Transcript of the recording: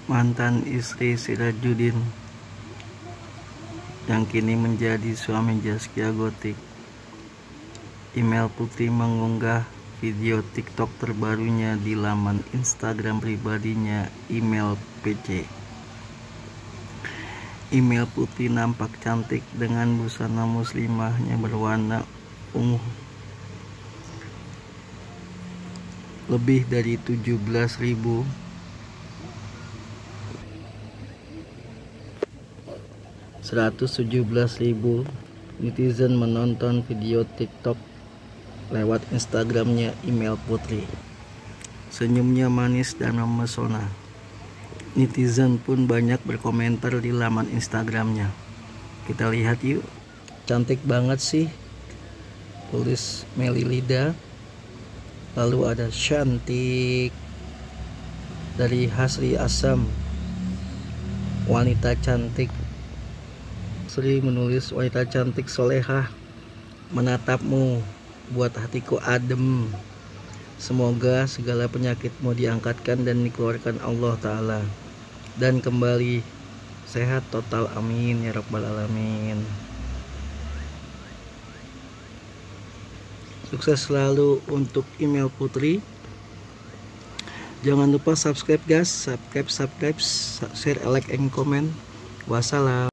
mantan istri Sirajuddin yang kini menjadi suami Zaskia Gotik. Email Putri mengunggah video TikTok terbarunya di laman Instagram pribadinya Email PC. Email Putri nampak cantik dengan busana muslimahnya berwarna ungu. Lebih dari 17.000 netizen menonton video TikTok lewat Instagramnya Email Putri. Senyumnya manis dan memesona. Netizen pun banyak berkomentar di laman Instagramnya. Kita lihat yuk. Cantik banget sih, tulis Meli Lida. Lalu ada cantik dari Hasri Asam, wanita cantik. Sri menulis wanita cantik solehah, menatapmu buat hatiku adem. Semoga segala penyakitmu diangkatkan dan dikeluarkan Allah Ta'ala, dan kembali sehat total, amin ya rabbal alamin. Sukses selalu untuk Email Putri. Jangan lupa subscribe guys, subscribe, share, like, and comment. Wassalam.